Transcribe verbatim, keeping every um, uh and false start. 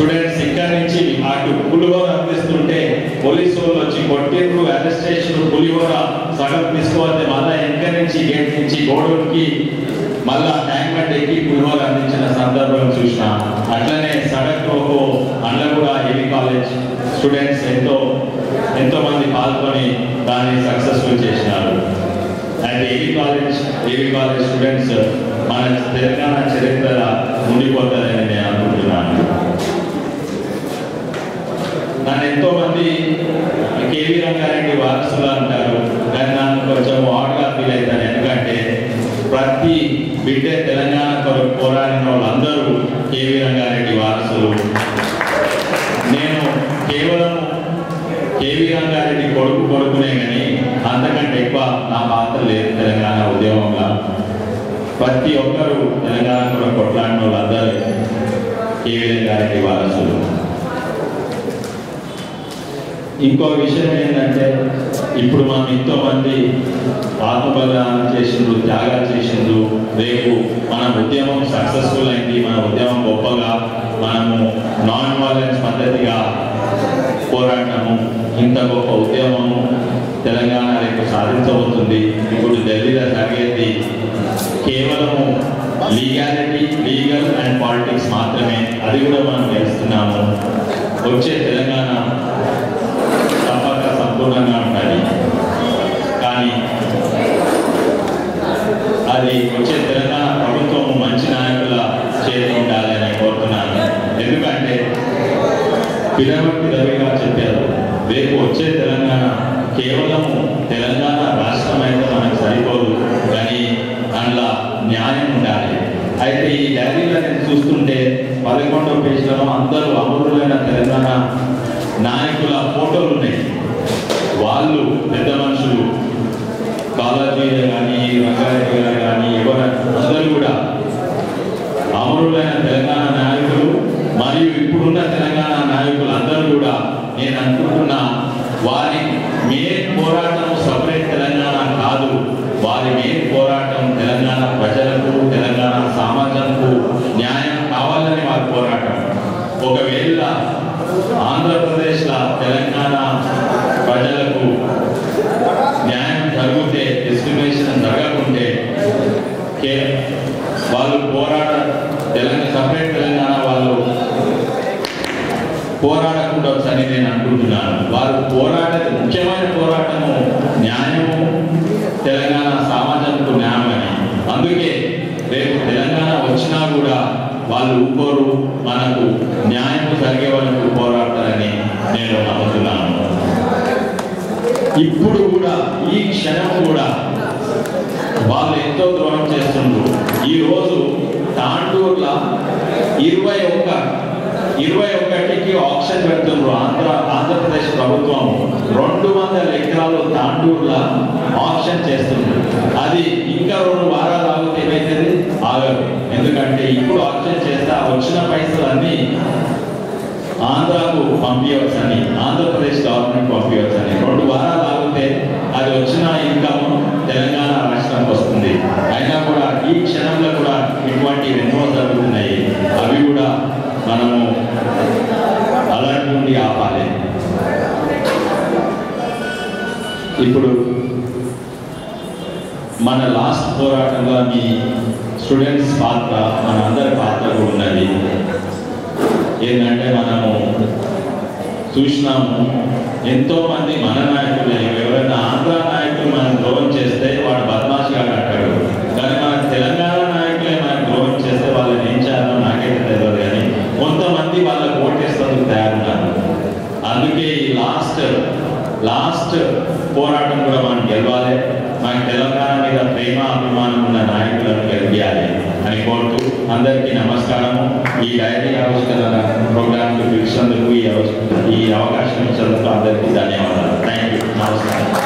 Students ఇక్కడ నుంచి అటు పులిహోర అందిస్తుంటే పోలీసు వాళ్ళు వచ్చి కొట్టిండ్రు, అరెస్ట్ చేసిన పులిహోర సగం తీసుకోవాలి, మళ్ళా వెనక నుంచి గేట్ నుంచి గోడౌన్కి మళ్ళా ట్యాంక్ బండ్ ఎక్కి పులిహోర అందించిన సందర్భం చూసిన. అట్లనే సడక్ రోకో అందులో కూడా ఏవి కాలేజ్ స్టూడెంట్స్ ఎంతో ఎంతో మంది పాల్గొని దాన్ని సక్సెస్ఫుల్ చేసినారు. And AV college AV college students మన తెలంగాణ చరిత్ర ఉండిపోతారని నేను అనుకుంటున్నాను. నన్ను ఎంతో మంది కేవీ రంగారెడ్డి వారసులు అంటారు, కానీ నాకు కొంచెం ఆడ్గా ఫీల్ అవుతాను. ఎందుకంటే ప్రతి బిడ్డ తెలంగాణ కొరకు పోరాడిన వాళ్ళందరూ కేవీ రంగారెడ్డి వారసులు. నేను కేవలం కేవీ రంగారెడ్డి కొడుకు కొడుకునే కానీ అంతకంటే ఎక్కువ నా పాత్ర లేదు తెలంగాణ ఉద్యమంలో. ప్రతి ఒక్కరూ తెలంగాణ కొరకు కొట్లాడిన వాళ్ళందరూ కేవీ రంగారెడ్డి వారసులు. ఇంకో విషయం ఏంటంటే ఇప్పుడు మనం ఎంతో మంది ఆత్మబలిదానం చేసిండ్రు, త్యాగాలు చేసిండ్రు. రేపు మన ఉద్యమం సక్సెస్ఫుల్ అయింది, మన ఉద్యమం గొప్పగా మనము నాన్ వైలెన్స్ పద్ధతిగా పోరాటము, ఇంత గొప్ప ఉద్యమము తెలంగాణ రేపు సాధించబోతుంది. ఇప్పుడు ఢిల్లీలో జరిగేది కేవలము లీగాలిటీ, లీగల్ అండ్ పాలిటిక్స్ మాత్రమే. అది కూడా మనం చేస్తున్నాము. వచ్చే తెలంగాణ తప్పక సంపూర్ణంగా ఉండాలి, కానీ అది వచ్చే తెలంగాణ ప్రభుత్వం మంచి నాయకుల చేతి ఉండాలి అని కోరుతున్నాను. ఎందుకంటే పిల్లవట్టి రవి గారు చెప్పారు, రేపు వచ్చే తెలంగాణ కేవలము తెలంగాణ రాష్ట్రం అయితే మనకు సరిపోదు, కానీ అందులో న్యాయం ఉండాలి. అయితే ఈ డైరీలో నేను చూస్తుంటే పదకొండవ పేజీలలో అందరూ అమరులైన తెలంగాణ నాయకుల ఫోటోలు ఉన్నాయి. వాళ్ళు పెద్ద మనుషులు, కాళోజీ కానీ రంగారెడ్డి గారు కానీ ఎవరు అందరూ కూడా అమరులైన తెలంగాణ నాయకులు. మరియు ఇప్పుడున్న తెలంగాణ నాయకులు అందరూ కూడా నేను అనుకుంటున్నా వారి మెయిన్ పోరాటం సపరేట్ తెలంగాణ కాదు, వారి మెయిన్ పోరాటం తెలంగాణ ప్రజలకు, తెలంగాణ సమాజంకు న్యాయం కావాలని వారి పోరాటం. ఒకవేళ ఆంధ్రప్రదేశ్లో తెలంగాణ ప్రజలకు న్యాయం జరిగితే, డిస్క్రిమినేషన్ జరగకుంటే వాళ్ళు పోరాట తెలంగాణ సపరేట్ తెలంగాణ వాళ్ళు పోరాడకుండా అని నేను అనుకుంటున్నాను. వారు పోరాటది ముఖ్యమైన పోరాటము న్యాయము, తెలంగాణ సమాజంకు న్యాయం అని. అందుకే రేపు తెలంగాణ వచ్చినా కూడా వాళ్ళు ఊకోరు, మనకు న్యాయం జరిగే వరకు పోరాడతారని నేను నమ్ముతున్నాను. ఇప్పుడు కూడా ఈ క్షణం కూడా వాళ్ళు ఎంతో ద్రోహం చేస్తున్నారు. ఈరోజు తాండూరులో ఇరవై ఒక్క ఇరవై ఒకటికి ఆప్షన్ పెడుతున్నారు. ఆంధ్ర ఆంధ్రప్రదేశ్ ప్రభుత్వం రెండు వందల ఎకరాలు తాండూరులో ఆప్షన్ చేస్తున్నారు. అది ఇంకా రెండు వారాలు ఆగితే ఏమైతుంది? ఆగదు. ఎందుకంటే ఇప్పుడు ఆప్షన్ చేస్తే వచ్చిన పైసలు అన్నీ ఆంధ్రాకు పంపించవచ్చు అని, ఆంధ్రప్రదేశ్ గవర్నమెంట్ పంపించవచ్చు అని. రెండు వారాలు ఆగితే అది వచ్చిన ఇన్కమ్ తెలంగాణ రాష్ట్రానికి వస్తుంది. అయినా కూడా ఈ క్షణంలో కూడా ఇటువంటి ఎన్నో జరుగుతున్నాయి. అవి కూడా మనము అలాంటి నుండి ఆపాలి. ఇప్పుడు మన లాస్ట్ పోరాటంలో మీ స్టూడెంట్స్ పాత్ర, మన అందరి పాత్ర కూడా ఉన్నది. ఏంటంటే మనము చూసినాము ఎంతో మంది మన నాయకులు, ఎవరైనా ఆంధ్ర నాయకులు మనం ద్రోహం చేస్తే వాడు బద్మాషిగా అంటాడు, కానీ మన తెలంగాణ నాయకులే మనం ద్రోహం చేస్తే వాళ్ళని ఏం చేయాలో నాకైతే తెలియదు. కానీ కొంతమంది వాళ్ళకు ఓటేస్తూ తయారున్నారు. అందుకే ఈ లాస్ట్ లాస్ట్ పోరాటం కూడా మనం గెలవాలి. మన తెలంగాణ మీద ప్రేమ అభిమానం ఉన్న నాయకులను గెలిపించాలి అని కోరుతూ అందరికీ నమస్కారము. ఈ డైరీ ఆవిష్కరణ ప్రోగ్రాంకు పిలిచినందుకు, ఈ ఈ అవకాశం ఇచ్చినందుకు అందరికీ ధన్యవాదాలు. Thank you. నమస్కారం.